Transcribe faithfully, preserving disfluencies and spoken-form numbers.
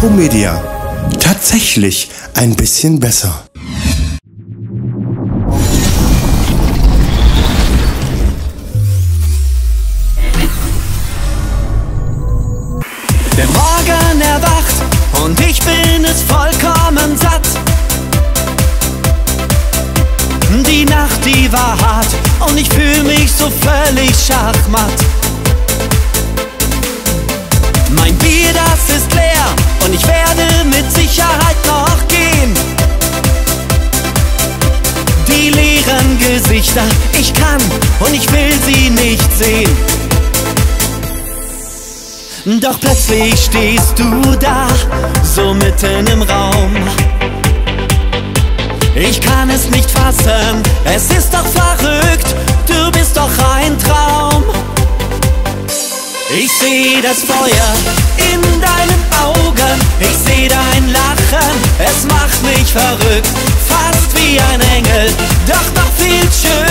Elektromedia. Tatsächlich ein bisschen besser. Der Morgen erwacht und ich bin es vollkommen satt. Die Nacht, die war hart und ich fühle mich so völlig schachmatt. Mein Bier, das ist leer und ich werde mit Sicherheit noch gehen. Die leeren Gesichter, ich kann und ich will sie nicht sehen. Doch plötzlich stehst du da, so mitten im Raum. Ich kann es nicht fassen, es ist doch verrückt, du bist doch ein Traum. Ich seh das Feuer in deinen Augen, ich seh dein Lachen, es macht mich verrückt, fast wie ein Engel, doch noch viel schöner.